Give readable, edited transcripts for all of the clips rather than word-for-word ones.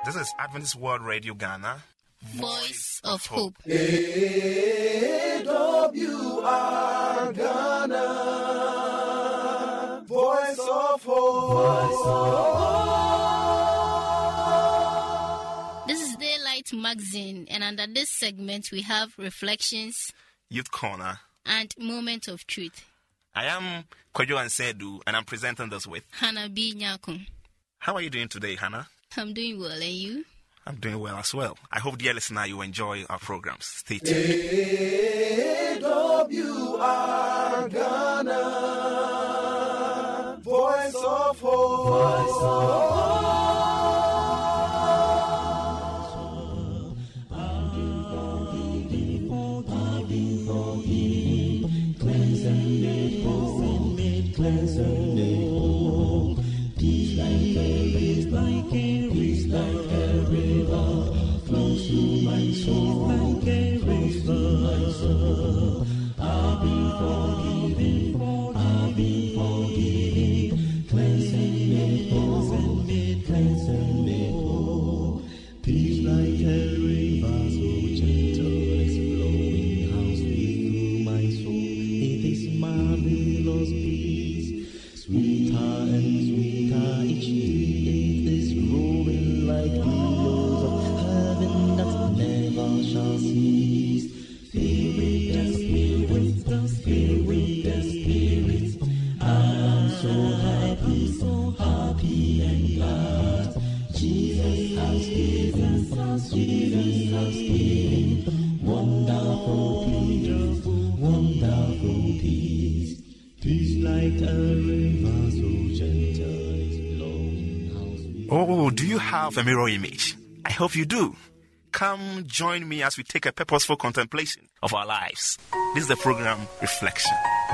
This is Adventist World Radio Ghana, Voice of Hope. AWR Ghana, Voice of Hope. This is Daylight Magazine, and under this segment we have Reflections, Youth Corner, and Moment of Truth. I am Kwadwo Ansedu, and I'm presenting this with Hannah B. Nyakun. How are you doing today, Hannah? I'm doing well, and you? I'm doing well as well. I hope, dear listener, you enjoy our programs. Stay tuned. AWR Ghana, Voice of Hope. Voice of Hope. Oh, do you have a mirror image? I hope you do. Come join me as we take a purposeful contemplation of our lives. This is the program Reflection.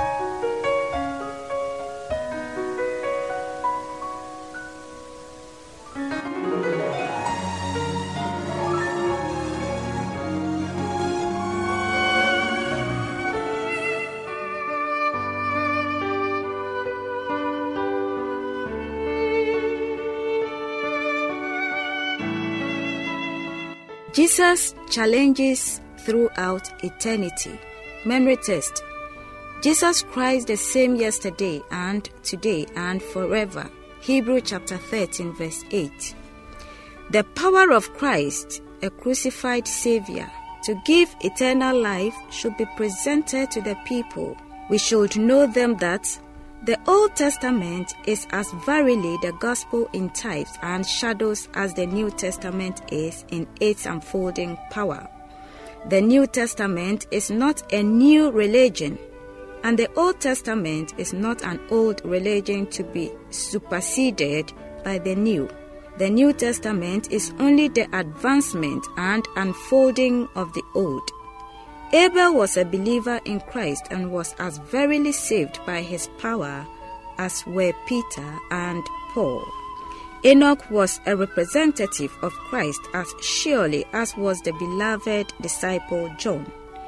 Jesus challenges throughout eternity. Memory test. Jesus Christ the same yesterday and today and forever. Hebrew chapter 13 verse 8. The power of Christ, a crucified Savior, to give eternal life should be presented to the people. We should know them that the Old Testament is as verily the gospel in types and shadows as the New Testament is in its unfolding power. The New Testament is not a new religion, and the Old Testament is not an old religion to be superseded by the New. The New Testament is only the advancement and unfolding of the Old. Abel was a believer in Christ and was as verily saved by his power as were Peter and Paul. Enoch was a representative of Christ as surely as was the beloved disciple John.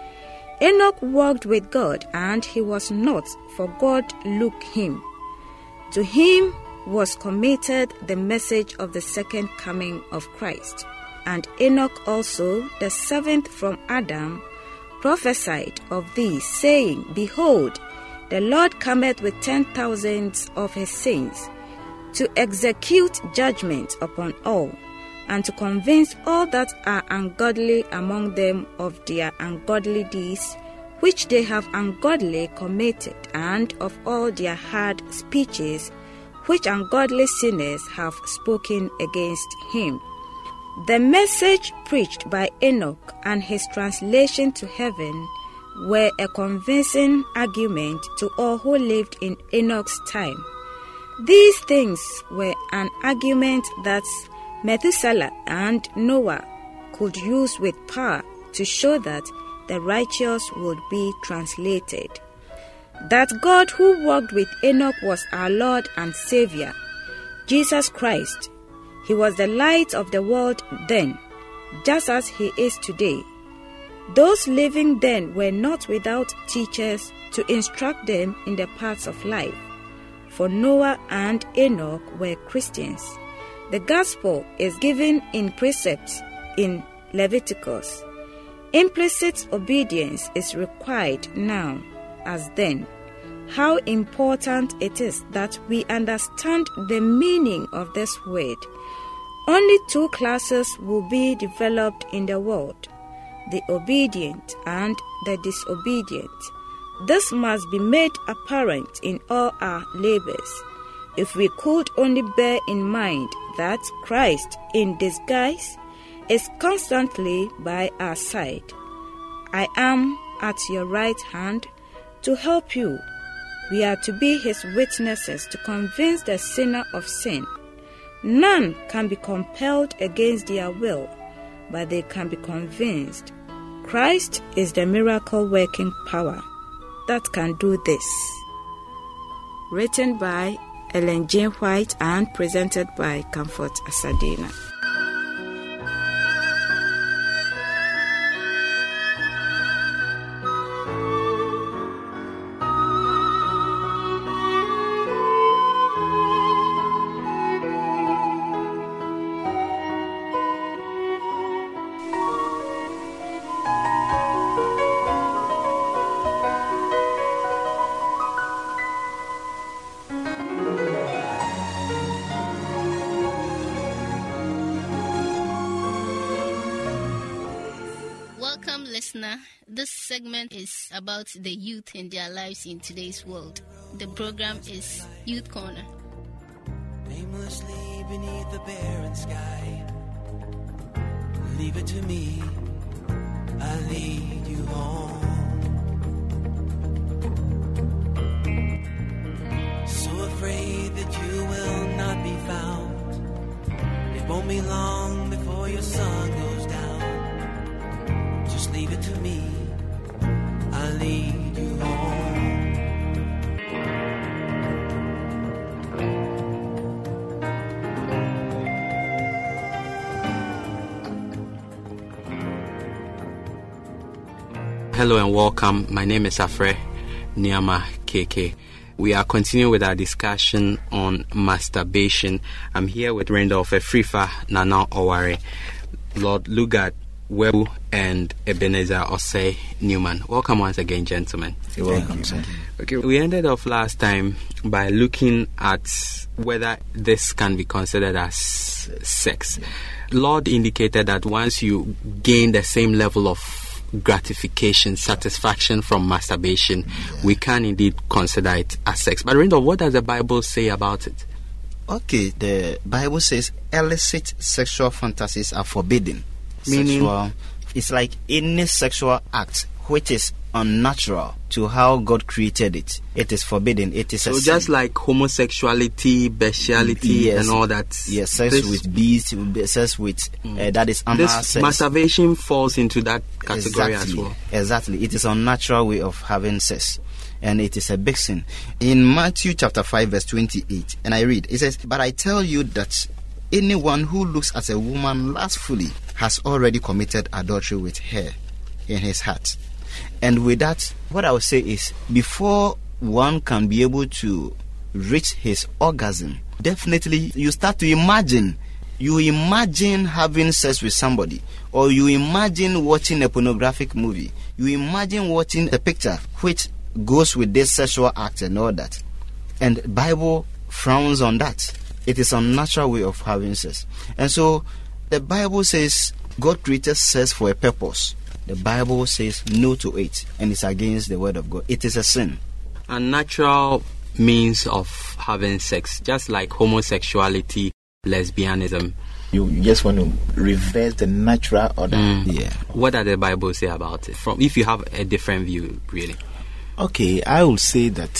Enoch walked with God, and he was not, for God looked him. To him was committed the message of the second coming of Christ. And Enoch also, the seventh from Adam, prophesied of these, saying, Behold, the Lord cometh with 10,000s of his saints, to execute judgment upon all, and to convince all that are ungodly among them of their ungodly deeds, which they have ungodly committed, and of all their hard speeches, which ungodly sinners have spoken against him. The message preached by Enoch and his translation to heaven were a convincing argument to all who lived in Enoch's time. These things were an argument that Methuselah and Noah could use with power to show that the righteous would be translated. That God who walked with Enoch was our Lord and Savior, Jesus Christ. He was the light of the world then, just as he is today. Those living then were not without teachers to instruct them in the paths of life, for Noah and Enoch were Christians. The gospel is given in precepts in Leviticus. Implicit obedience is required now as then. How important it is that we understand the meaning of this word. Only two classes will be developed in the world, the obedient and the disobedient. This must be made apparent in all our labors. If we could only bear in mind that Christ in disguise is constantly by our side. I am at your right hand to help you. We are to be his witnesses to convince the sinner of sin. None can be compelled against their will, but they can be convinced. Christ is the miracle-working power that can do this. Written by Ellen Jane White and presented by Comfort Asadina. Listener, this segment is about the youth and their lives in today's world. The program is Youth Corner. Aimlessly beneath the barren sky, leave it to me, I'll lead you home. So afraid that you will not be found, it won't be long before your sun goes down. Just leave it to me, I'll lead you home. Hello and welcome. My name is Afre Niama KK. We are continuing with our discussion on masturbation. I'm here with Randolph Efrifa, Nana Oware, Lord Lugard Webu, and Ebenezer Osei Newman. Welcome once again, gentlemen. You're welcome, sir. Okay, we ended off last time by looking at whether this can be considered as sex. Lord indicated that once you gain the same level of gratification, satisfaction from masturbation, we can indeed consider it as sex. But Randolph, what does the Bible say about it? Okay, the Bible says illicit sexual fantasies are forbidden. Meaning? It's like any sexual act which is unnatural to how God created it. It is forbidden. It is so just like homosexuality, bestiality, yes, and all that. Yes, sex with beasts, sex with that is anal sex. Masturbation falls into that category as well. Exactly. It is an unnatural way of having sex, and it is a big sin. In Matthew chapter 5 verse 28, and I read, it says, "But I tell you that anyone who looks at a woman lustfully has already committed adultery with her in his heart." And with that, what I would say is, before one can be able to reach his orgasm, definitely you start to imagine. You imagine having sex with somebody, or you imagine watching a pornographic movie. You imagine watching a picture which goes with this sexual act and all that. And the Bible frowns on that. It is a unnatural way of having sex. And so the Bible says God created sex for a purpose. The Bible says no to it, and it's against the word of God. It is a sin. A natural means of having sex, just like homosexuality, lesbianism. You just want to reverse the natural order. Yeah. What does the Bible say about it? From if you have a different view, really. Okay, I will say that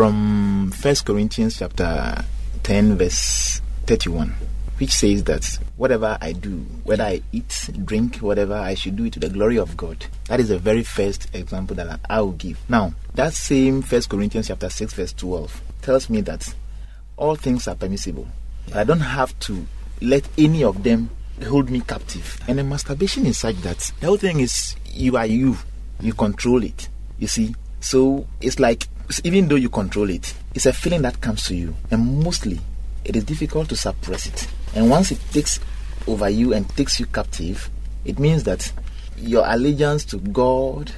from 1 Corinthians chapter 10 verse 31, which says that whatever I do, whether I eat, drink, whatever, I should do it to the glory of God. That is the very first example that I will give. Now, that same 1 Corinthians chapter 6 verse 12 tells me that all things are permissible. I don't have to let any of them hold me captive. And the masturbation is such that the whole thing is you control it. You see? So it's like, even though you control it, it's a feeling that comes to you, and mostly it is difficult to suppress it. And once it takes over you and takes you captive, it means that your allegiance to God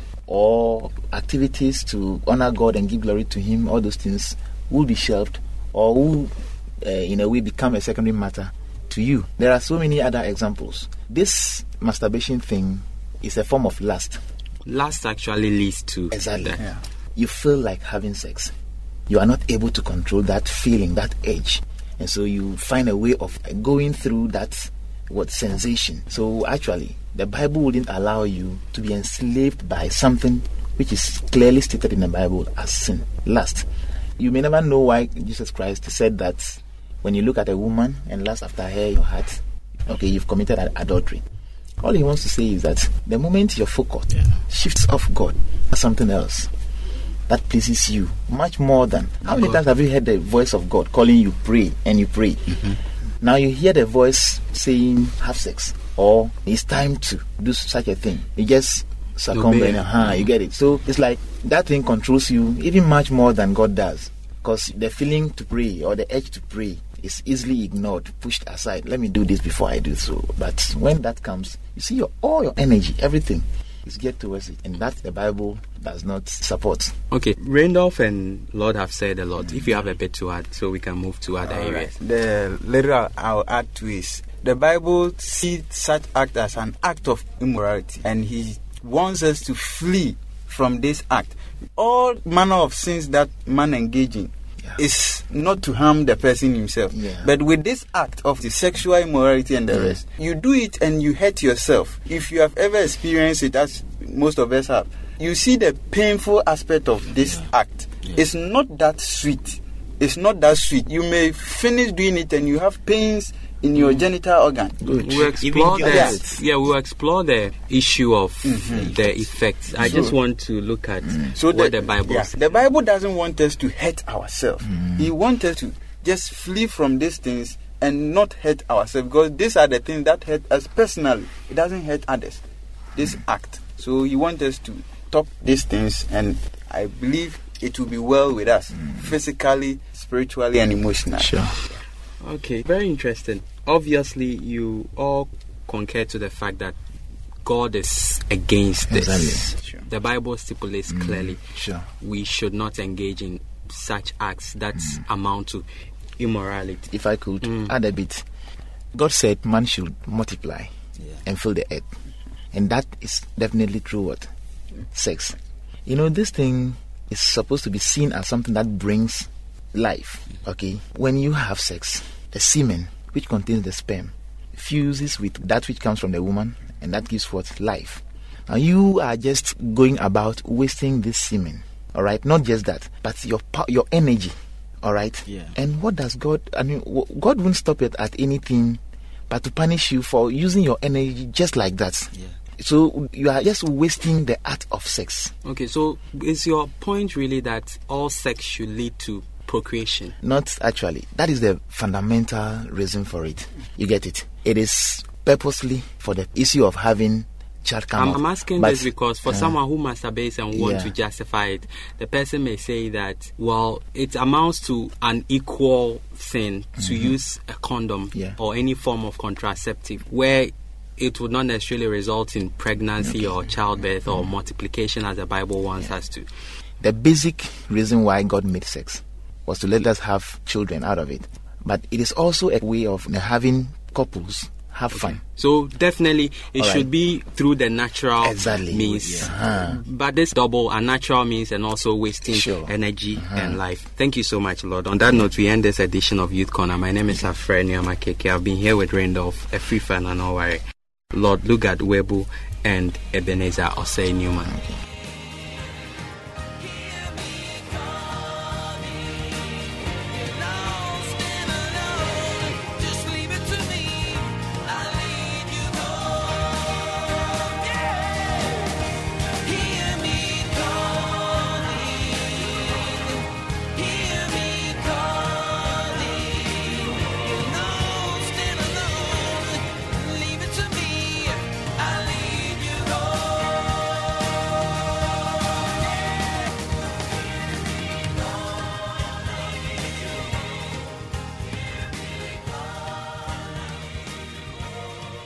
or activities to honor God and give glory to Him, all those things will be shelved or will, in a way, become a secondary matter to you. There are so many other examples. This masturbation thing is a form of lust. Lust actually leads to exactly. that. You feel like having sex. You are not able to control that feeling, that urge. And so you find a way of going through that sensation. So actually, the Bible wouldn't allow you to be enslaved by something which is clearly stated in the Bible as sin, lust. You may never know why Jesus Christ said that when you look at a woman and lust after her in your heart, okay, you've committed adultery. All he wants to say is that the moment your focus shifts off God to something else that pleases you much more than... How many times have you heard the voice of God calling you pray and you pray? Mm-hmm. Now you hear the voice saying have sex or it's time to do such a thing. You just succumb and you get it. So it's like that thing controls you even much more than God does, because the feeling to pray or the urge to pray is easily ignored, pushed aside. Let me do this before I do so. But when that comes, you see all your energy, everything is geared towards it, and that the Bible does not support. Okay, Randolph and Lord have said a lot. If you have a bit to add, so we can move to other areas. The little I'll add to is the Bible sees such act as an act of immorality, and He wants us to flee from this act. All manner of sins that man engage in is not to harm the person himself. But with this act of the sexual immorality and the rest, you do it and you hurt yourself. If you have ever experienced it, as most of us have, you see the painful aspect of this act. It's not that sweet. It's not that sweet. You may finish doing it and you have pains in your genital organ. We'll explore we'll explore the issue of the effects. I just want to look at what the Bible says. The Bible doesn't want us to hurt ourselves. He wants us to just flee from these things and not hurt ourselves, because these are the things that hurt us personally. It doesn't hurt others, this act. So He wants us to stop these things, and I believe it will be well with us, physically, spiritually, and emotionally. Sure. Okay, very interesting. Obviously, you all concur to the fact that God is against this. Sure. The Bible stipulates clearly we should not engage in such acts that amount to immorality. If I could add a bit, God said man should multiply and fill the earth. And that is definitely true what? Sex. You know, this thing is supposed to be seen as something that brings life. Okay? When you have sex, the semen, which contains the sperm, fuses with that which comes from the woman, and that gives what? Life. Now you are just going about wasting this semen. All right? Not just that, but your energy. All right? Yeah. And what does God... I mean, God won't stop it at anything but to punish you for using your energy just like that. Yeah. So you are just wasting the act of sex. Okay, so is your point really that all sex should lead to procreation? Not actually. That is the fundamental reason for it. You get it? It is purposely for the issue of having child come out. I'm asking this because for someone who masturbates and wants to justify it, the person may say that, well, it amounts to an equal thing to use a condom or any form of contraceptive where it would not necessarily result in pregnancy or childbirth or multiplication as the Bible wants us to. The basic reason why God made sex was to let us have children out of it. But it is also a way of having couples have fun. So definitely it should be through the natural means. But this double unnatural means and also wasting energy and life. Thank you so much, Lord. On that note, we end this edition of Youth Corner. My name is Afreni Amakeke. I've been here with Randolph, Efrifa Nanoware, Lord Lugard Webu, and Ebenezer Osei Newman.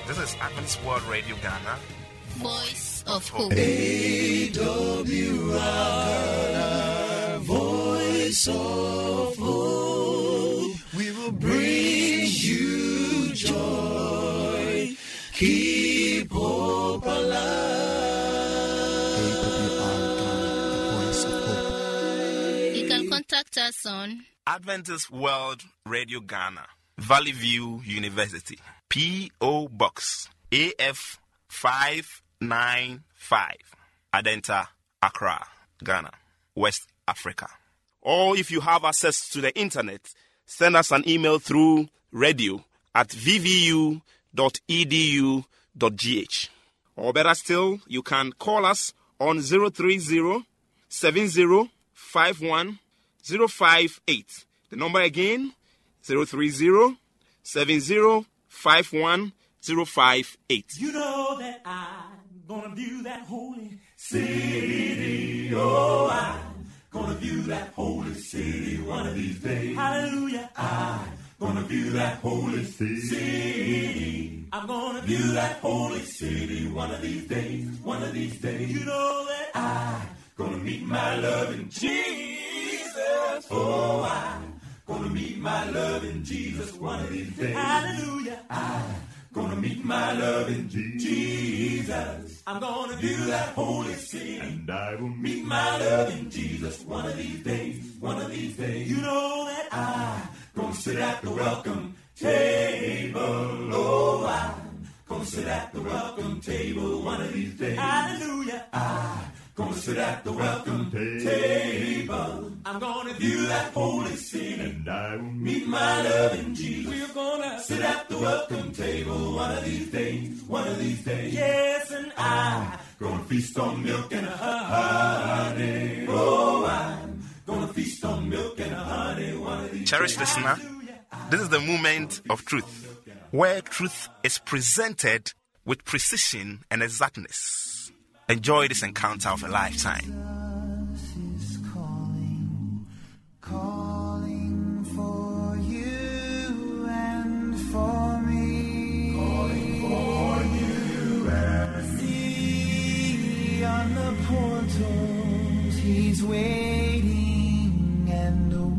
This is Adventist World Radio Ghana, Voice of Hope. AWR, Voice of Hope. We will bring you joy. Keep hope alive. AWR, Voice of Hope. You can contact us on Adventist World Radio Ghana, Valley View University, P.O. Box AF 595, Adenta, Accra, Ghana, West Africa. Or if you have access to the internet, send us an email through radio@vvu.edu.gh. Or better still, you can call us on 030-7051-058. The number again, 030-7051-058. You know that I'm gonna view that holy city. Oh, I'm gonna view that holy city one of these days. Hallelujah. I'm gonna view that holy city. I'm gonna view that holy city one of these days. One of these days. You know that I'm gonna meet my loving Jesus. Oh, I'm gonna meet my loving Jesus one of these days. Hallelujah. I'm gonna meet my loving Jesus. I'm gonna view that holy city. And I will meet my loving Jesus one of these days. One of these days. You know that I'm gonna sit at the welcome table. Oh, I'm gonna sit at the welcome table one of these days. Hallelujah. I'm gonna sit at the welcome table. I'm gonna view that holy city. And I will meet my loving Jesus. We're gonna sit at the welcome table one of these days. One of these days. Yes, and I'm gonna feast on milk and honey. Oh, I'm gonna feast on milk and honey one of these Cherished days. listener, this is the moment of truth, where truth is presented with precision and exactness. Enjoy this encounter of a lifetime. Is calling for you and for me. Calling for you and see on the portals. He's waiting and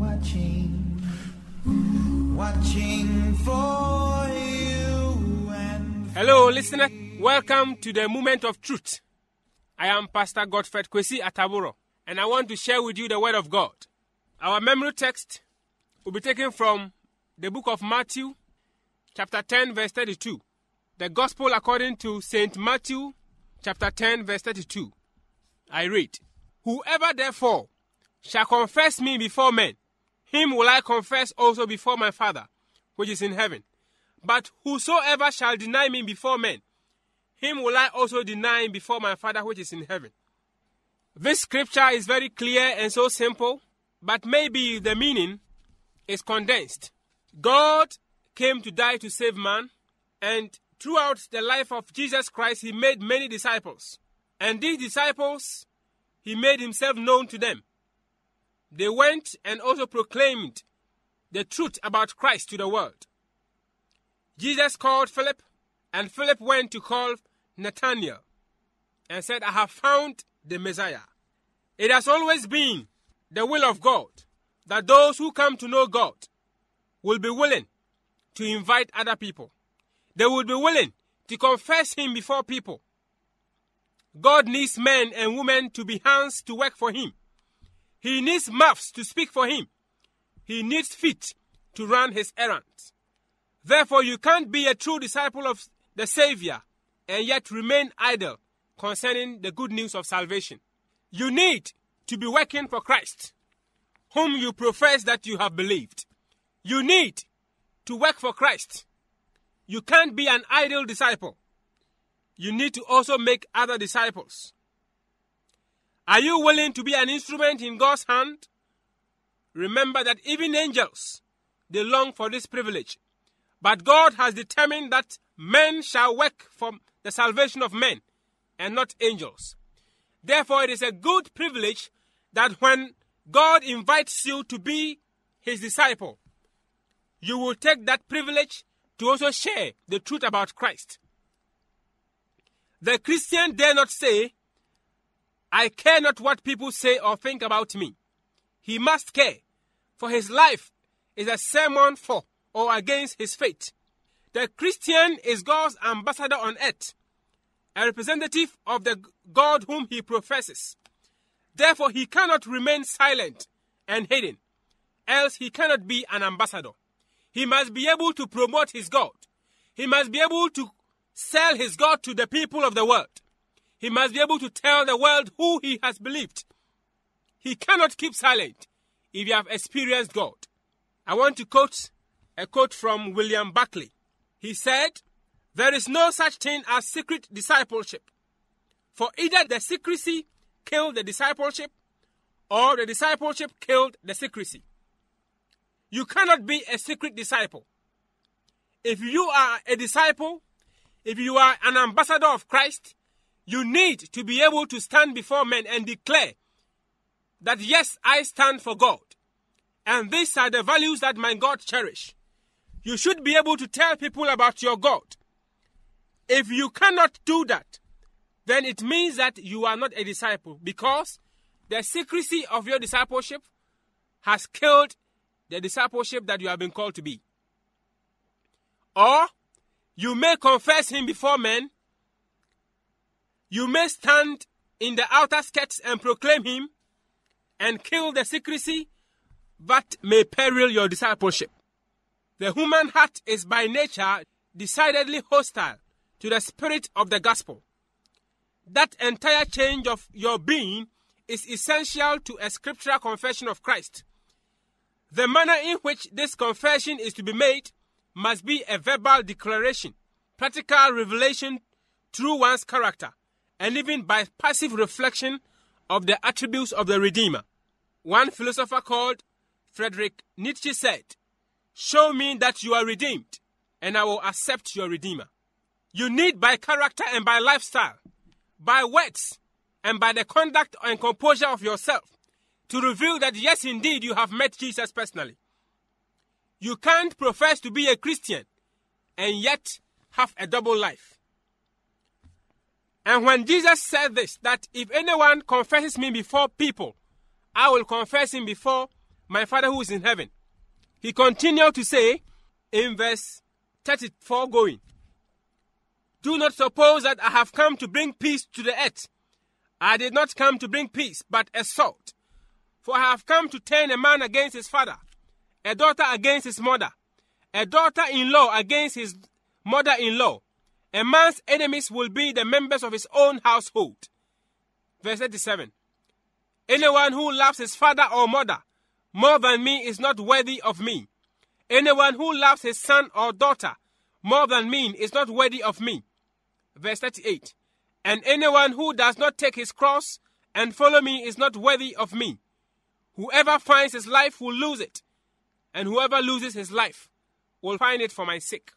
watching for you and. Hello, listener. Welcome to the Moment of Truth. I am Pastor Godfred Kwesi Ataburo, and I want to share with you the Word of God. Our memory text will be taken from the book of Matthew, chapter 10, verse 32. The Gospel according to St. Matthew, chapter 10, verse 32. I read, "Whoever therefore shall confess me before men, him will I confess also before my Father, which is in heaven. But whosoever shall deny me before men, him will I also deny before my Father which is in heaven." This scripture is very clear and so simple, but maybe the meaning is condensed. God came to die to save man, and throughout the life of Jesus Christ, he made many disciples. And these disciples, he made himself known to them. They went and also proclaimed the truth about Christ to the world. Jesus called Philip, and Philip went to call Nathanael and said, "I have found the Messiah." It has always been the will of God that those who come to know God will be willing to invite other people. They will be willing to confess him before people. God needs men and women to be hands to work for him. He needs mouths to speak for him. He needs feet to run his errands. Therefore, you can't be a true disciple of the Savior and yet remain idle concerning the good news of salvation. You need to be working for Christ, whom you profess that you have believed. You need to work for Christ. You can't be an idle disciple. You need to also make other disciples. Are you willing to be an instrument in God's hand? Remember that even angels, they long for this privilege. But God has determined that men shall work for the salvation of men and not angels. Therefore, it is a good privilege that when God invites you to be his disciple, you will take that privilege to also share the truth about Christ. The Christian dare not say, I care not what people say or think about me. He must care, for his life is a sermon for or against his faith. The Christian is God's ambassador on earth, a representative of the God whom he professes. Therefore, he cannot remain silent and hidden, else he cannot be an ambassador. He must be able to promote his God. He must be able to sell his God to the people of the world. He must be able to tell the world who he has believed. He cannot keep silent if you have experienced God. I want to quote a quote from William Buckley. He said, "There is no such thing as secret discipleship. For either the secrecy killed the discipleship, or the discipleship killed the secrecy. You cannot be a secret disciple. If you are a disciple, if you are an ambassador of Christ, you need to be able to stand before men and declare that, yes, I stand for God. And these are the values that my God cherish. You should be able to tell people about your God. If you cannot do that, then it means that you are not a disciple, because the secrecy of your discipleship has killed the discipleship that you have been called to be. Or you may confess him before men. You may stand in the outer skirts and proclaim him and kill the secrecy that may peril your discipleship. The human heart is by nature decidedly hostile to the spirit of the gospel. That entire change of your being is essential to a scriptural confession of Christ. The manner in which this confession is to be made must be a verbal declaration, practical revelation through one's character, and even by passive reflection of the attributes of the Redeemer. One philosopher called Friedrich Nietzsche said, "Show me that you are redeemed, and I will accept your Redeemer." You need, by character and by lifestyle, by words, and by the conduct and composure of yourself, to reveal that, yes, indeed, you have met Jesus personally. You can't profess to be a Christian and yet have a double life. And when Jesus said this, that if anyone confesses me before people, I will confess him before my Father who is in heaven, he continued to say in verse 34 going, "Do not suppose that I have come to bring peace to the earth. I did not come to bring peace, but a sword. For I have come to turn a man against his father, a daughter against his mother, a daughter-in-law against his mother-in-law. A man's enemies will be the members of his own household." Verse 37. "Anyone who loves his father or mother more than me is not worthy of me. Anyone who loves his son or daughter more than me is not worthy of me." Verse 38. "And anyone who does not take his cross and follow me is not worthy of me. Whoever finds his life will lose it, and whoever loses his life will find it for my sake."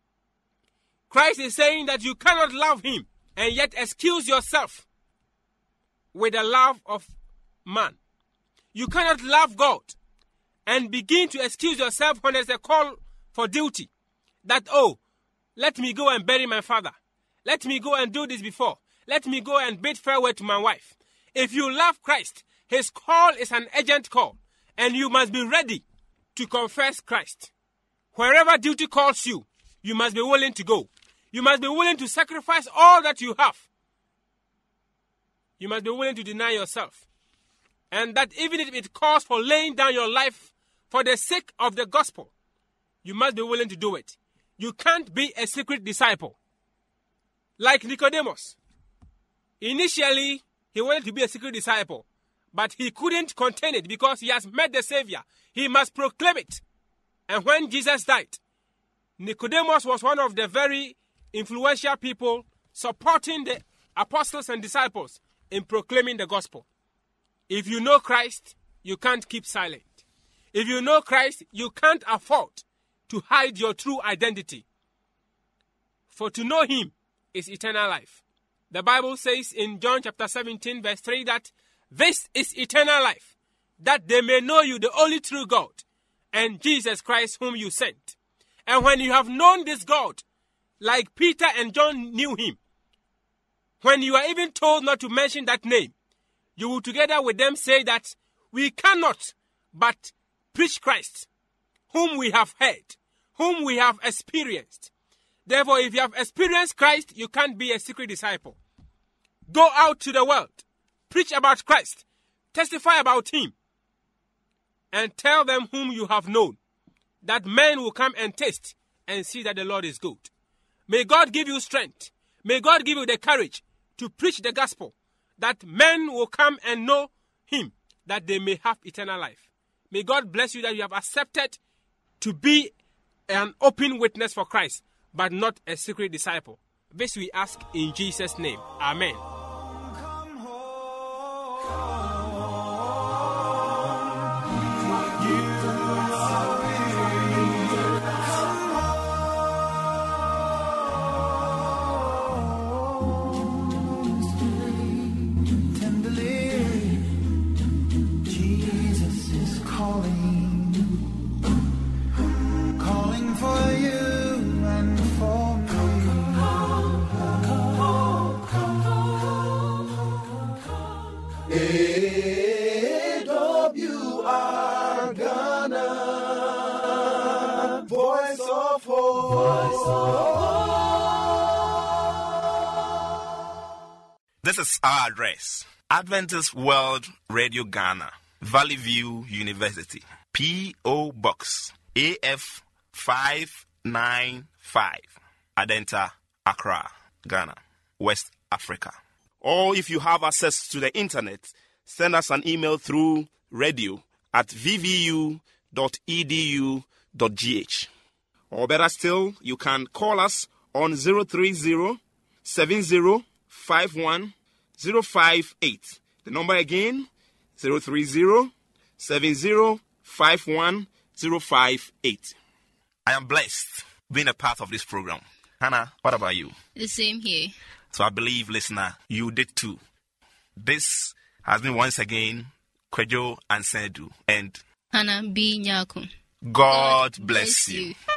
Christ is saying that you cannot love him and yet excuse yourself with the love of man. You cannot love God and begin to excuse yourself when there's a call for duty. That, oh, let me go and bury my father. Let me go and do this before. Let me go and bid farewell to my wife. If you love Christ, his call is an urgent call, and you must be ready to confess Christ. Wherever duty calls you, you must be willing to go. You must be willing to sacrifice all that you have. You must be willing to deny yourself. And that even if it calls for laying down your life for the sake of the gospel, you must be willing to do it. You can't be a secret disciple. Like Nicodemus. Initially, he wanted to be a secret disciple, but he couldn't contain it because he has met the Savior. He must proclaim it. And when Jesus died, Nicodemus was one of the very influential people supporting the apostles and disciples in proclaiming the gospel. If you know Christ, you can't keep silent. If you know Christ, you can't afford to hide your true identity. For to know him is eternal life. The Bible says in John chapter 17 verse 3 that this is eternal life, that they may know you, the only true God, and Jesus Christ whom you sent. And when you have known this God, like Peter and John knew him, When you are even told not to mention that name, you will together with them say that we cannot but preach Christ, whom we have heard, whom we have experienced. Therefore, if you have experienced Christ, you can't be a secret disciple. Go out to the world, preach about Christ, testify about him, and tell them whom you have known, that men will come and taste and see that the Lord is good. May God give you strength. May God give you the courage to preach the gospel, that men will come and know him, that they may have eternal life. May God bless you that you have accepted to be an open witness for Christ, but not a secret disciple. This we ask in Jesus' name. Amen. AWR Ghana, Voice of Hope. This is our address: Adventist World Radio Ghana, Valley View University, P.O. Box AF 595, Adenta, Accra, Ghana, West Africa. Or if you have access to the internet, send us an email through radio@vvu.edu.gh. Or better still, you can call us on 030-7051-058. The number again, 030-7051-058. I am blessed being a part of this program. Hannah, what about you? The same here. So I believe, listener, you did too. This has been once again Kwejo and Sedu and Hannah B. Nyaku. God bless you.